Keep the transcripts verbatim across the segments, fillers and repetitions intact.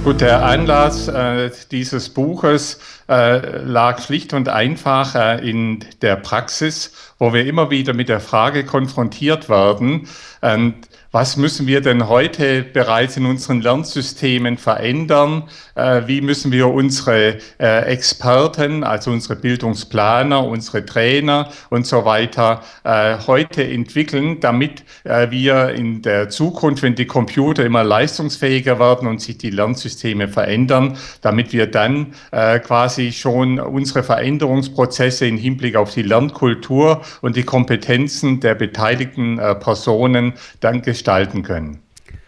Gut, der Anlass äh, dieses Buches äh, lag schlicht und einfach äh, in der Praxis, wo wir immer wieder mit der Frage konfrontiert werden, äh, was müssen wir denn heute bereits in unseren Lernsystemen verändern? Äh, wie müssen wir unsere äh, Experten, also unsere Bildungsplaner, unsere Trainer und so weiter äh, heute entwickeln, damit äh, wir in der Zukunft, wenn die Computer immer leistungsfähiger werden und sich die Lernsysteme verändern, damit wir dann äh, quasi schon unsere Veränderungsprozesse im Hinblick auf die Lernkultur und die Kompetenzen der beteiligten äh, Personen dann gestalten können.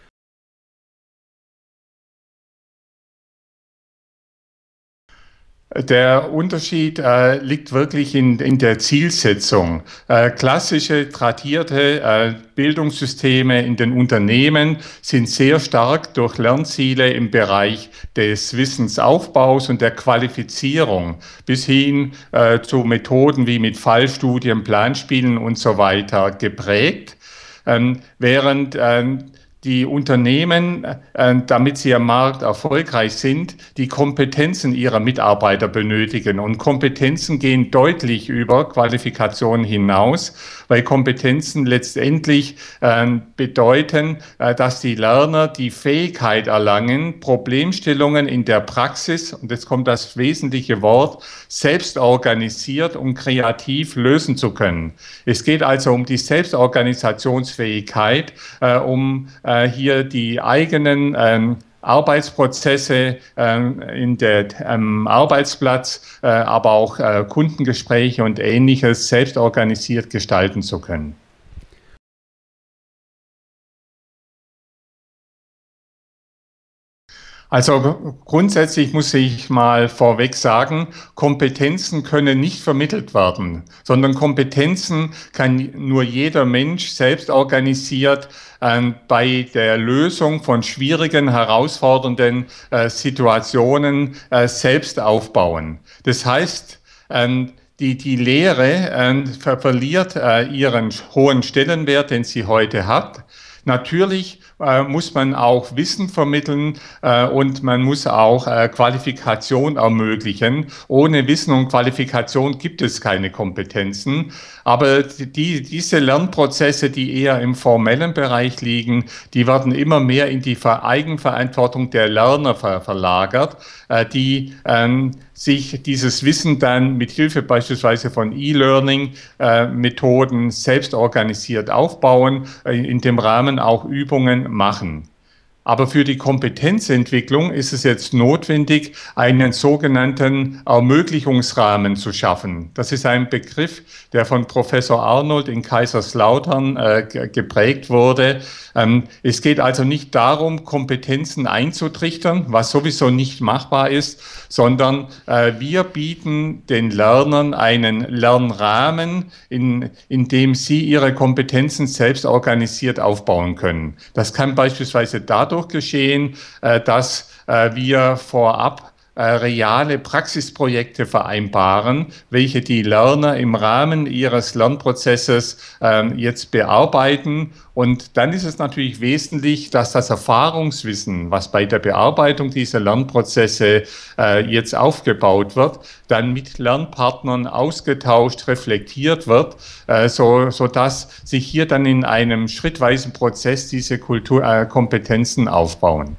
Der Unterschied äh, liegt wirklich in, in der Zielsetzung. Äh, klassische, tradierte äh, Bildungssysteme in den Unternehmen sind sehr stark durch Lernziele im Bereich des Wissensaufbaus und der Qualifizierung bis hin äh, zu Methoden wie mit Fallstudien, Planspielen und so weiter geprägt, ähm, während ähm, die Unternehmen, äh, damit sie am Markt erfolgreich sind, die Kompetenzen ihrer Mitarbeiter benötigen. Und Kompetenzen gehen deutlich über Qualifikationen hinaus, weil Kompetenzen letztendlich äh, bedeuten, äh, dass die Lerner die Fähigkeit erlangen, Problemstellungen in der Praxis, und jetzt kommt das wesentliche Wort, selbst organisiert und kreativ lösen zu können. Es geht also um die Selbstorganisationsfähigkeit, äh, um äh, hier die eigenen ähm, Arbeitsprozesse ähm, in der, am Arbeitsplatz, äh, aber auch äh, Kundengespräche und Ähnliches selbst organisiert gestalten zu können. Also grundsätzlich muss ich mal vorweg sagen, Kompetenzen können nicht vermittelt werden, sondern Kompetenzen kann nur jeder Mensch selbst organisiert äh, bei der Lösung von schwierigen, herausfordernden äh, Situationen äh, selbst aufbauen. Das heißt, äh, Die, die Lehre äh, ver verliert äh, ihren hohen Stellenwert, den sie heute hat. Natürlich äh, muss man auch Wissen vermitteln äh, und man muss auch äh, Qualifikation ermöglichen. Ohne Wissen und Qualifikation gibt es keine Kompetenzen. Aber die, diese Lernprozesse, die eher im formellen Bereich liegen, die werden immer mehr in die Eigenverantwortung der Lerner ver verlagert, äh, die ähm, sich dieses Wissen dann mit Hilfe beispielsweise von E-Learning-Methoden selbst organisiert aufbauen, in dem Rahmen auch Übungen machen. Aber für die Kompetenzentwicklung ist es jetzt notwendig, einen sogenannten Ermöglichungsrahmen zu schaffen. Das ist ein Begriff, der von Professor Arnold in Kaiserslautern äh, geprägt wurde. Ähm, es geht also nicht darum, Kompetenzen einzutrichtern, was sowieso nicht machbar ist, sondern äh, wir bieten den Lernern einen Lernrahmen, in, in dem sie ihre Kompetenzen selbst organisiert aufbauen können. Das kann beispielsweise dadurch geschehen, dass wir vorab reale Praxisprojekte vereinbaren, welche die Lerner im Rahmen ihres Lernprozesses jetzt bearbeiten. Und dann ist es natürlich wesentlich, dass das Erfahrungswissen, was bei der Bearbeitung dieser Lernprozesse jetzt aufgebaut wird, dann mit Lernpartnern ausgetauscht, reflektiert wird, so, sodass sich hier dann in einem schrittweisen Prozess diese Kultur, äh, Kompetenzen aufbauen.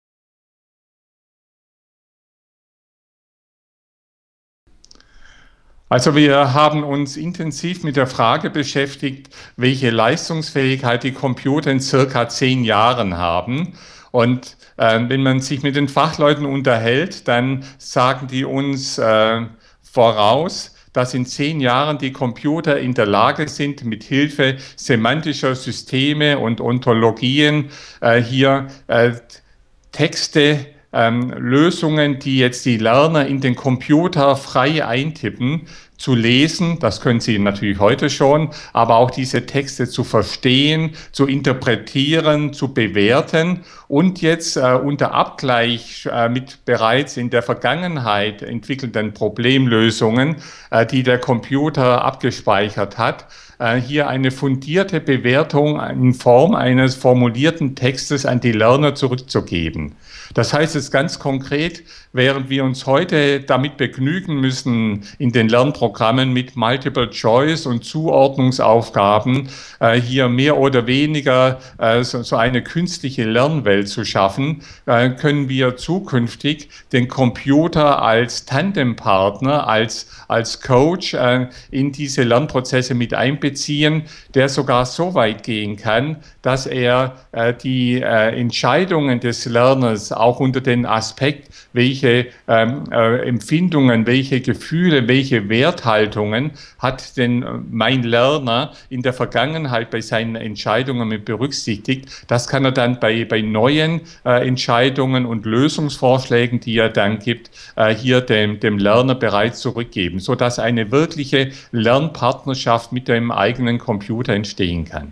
Also wir haben uns intensiv mit der Frage beschäftigt, welche Leistungsfähigkeit die Computer in circa zehn Jahren haben. Und äh, wenn man sich mit den Fachleuten unterhält, dann sagen die uns äh, voraus, dass in zehn Jahren die Computer in der Lage sind, mit Hilfe semantischer Systeme und Ontologien äh, hier äh, Texte, Ähm, Lösungen, die jetzt die Lerner in den Computer frei eintippen, zu lesen, das können Sie natürlich heute schon, aber auch diese Texte zu verstehen, zu interpretieren, zu bewerten und jetzt äh, unter Abgleich äh, mit bereits in der Vergangenheit entwickelten Problemlösungen, äh, die der Computer abgespeichert hat, äh, hier eine fundierte Bewertung in Form eines formulierten Textes an die Lerner zurückzugeben. Das heißt es ganz konkret, während wir uns heute damit begnügen müssen, in den Lernprogrammen mit Multiple Choice und Zuordnungsaufgaben äh, hier mehr oder weniger äh, so, so eine künstliche Lernwelt zu schaffen, äh, können wir zukünftig den Computer als Tandempartner, als, als Coach äh, in diese Lernprozesse mit einbeziehen, der sogar so weit gehen kann, dass er äh, die äh, Entscheidungen des Lerners auch unter den Aspekt, welche ähm, äh, Empfindungen, welche Gefühle, welche Werthaltungen hat denn mein Lerner in der Vergangenheit bei seinen Entscheidungen mit berücksichtigt. Das kann er dann bei, bei neuen äh, Entscheidungen und Lösungsvorschlägen, die er dann gibt, äh, hier dem, dem Lerner bereits zurückgeben, sodass eine wirkliche Lernpartnerschaft mit dem eigenen Computer entstehen kann.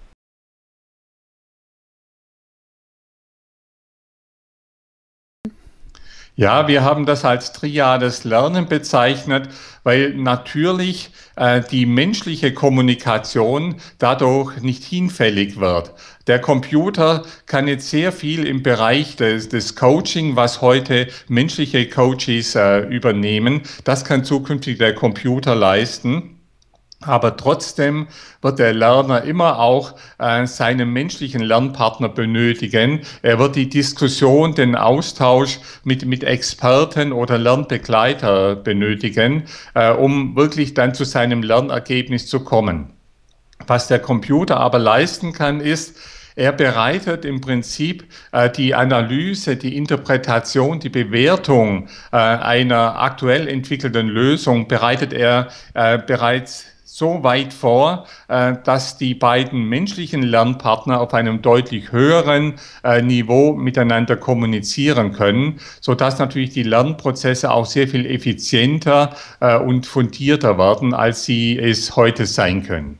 Ja, wir haben das als triades Lernen bezeichnet, weil natürlich äh, die menschliche Kommunikation dadurch nicht hinfällig wird. Der Computer kann jetzt sehr viel im Bereich des, des Coaching, was heute menschliche Coaches äh, übernehmen, das kann zukünftig der Computer leisten. Aber trotzdem wird der Lerner immer auch äh, seinen menschlichen Lernpartner benötigen. Er wird die Diskussion, den Austausch mit, mit Experten oder Lernbegleiter benötigen, äh, um wirklich dann zu seinem Lernergebnis zu kommen. Was der Computer aber leisten kann, ist, er bereitet im Prinzip äh, die Analyse, die Interpretation, die Bewertung äh, einer aktuell entwickelten Lösung, bereitet er äh, bereits so weit vor, dass die beiden menschlichen Lernpartner auf einem deutlich höheren Niveau miteinander kommunizieren können, sodass natürlich die Lernprozesse auch sehr viel effizienter und fundierter werden, als sie es heute sein können.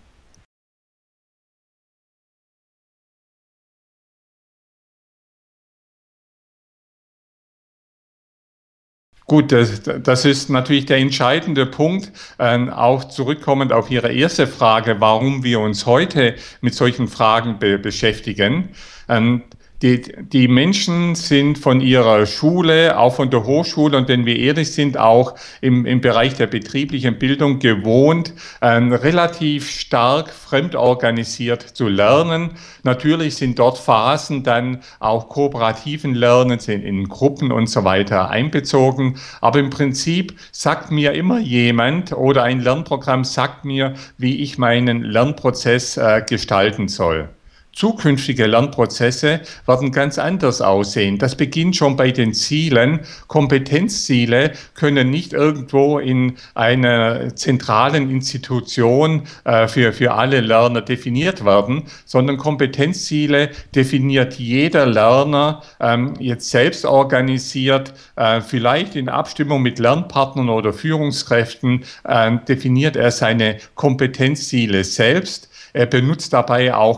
Gut, das, das ist natürlich der entscheidende Punkt, äh, auch zurückkommend auf Ihre erste Frage, warum wir uns heute mit solchen Fragen be beschäftigen. Ähm, Die, die Menschen sind von ihrer Schule, auch von der Hochschule und wenn wir ehrlich sind, auch im, im Bereich der betrieblichen Bildung gewohnt, ähm, relativ stark fremdorganisiert zu lernen. Natürlich sind dort Phasen dann auch kooperativen Lernens in, in Gruppen und so weiter einbezogen. Aber im Prinzip sagt mir immer jemand oder ein Lernprogramm sagt mir, wie ich meinen Lernprozess äh, gestalten soll. Zukünftige Lernprozesse werden ganz anders aussehen. Das beginnt schon bei den Zielen. Kompetenzziele können nicht irgendwo in einer zentralen Institution äh, für, für alle Lerner definiert werden, sondern Kompetenzziele definiert jeder Lerner ähm, jetzt selbst organisiert, äh, vielleicht in Abstimmung mit Lernpartnern oder Führungskräften, äh, definiert er seine Kompetenzziele selbst. Er benutzt dabei auch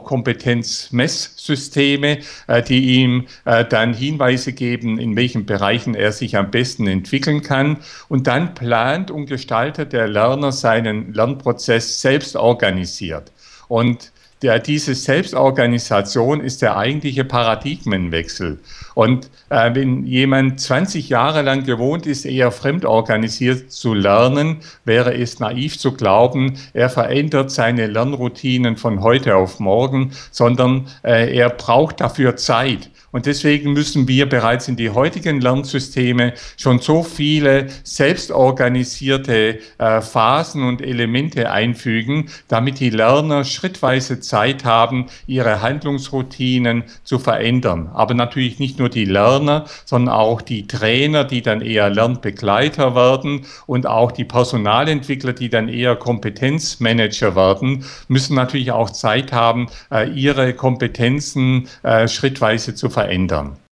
Kompetenzmesssysteme, die ihm dann Hinweise geben, in welchen Bereichen er sich am besten entwickeln kann. Und dann plant und gestaltet der Lerner seinen Lernprozess selbst organisiert. Und Der, diese Selbstorganisation ist der eigentliche Paradigmenwechsel. Und äh, wenn jemand zwanzig Jahre lang gewohnt ist, eher fremdorganisiert zu lernen, wäre es naiv zu glauben, er verändert seine Lernroutinen von heute auf morgen, sondern äh, er braucht dafür Zeit. Und deswegen müssen wir bereits in die heutigen Lernsysteme schon so viele selbstorganisierte äh, Phasen und Elemente einfügen, damit die Lerner schrittweise Zeit haben, ihre Handlungsroutinen zu verändern. Aber natürlich nicht nur die Lerner, sondern auch die Trainer, die dann eher Lernbegleiter werden und auch die Personalentwickler, die dann eher Kompetenzmanager werden, müssen natürlich auch Zeit haben, ihre Kompetenzen schrittweise zu verändern.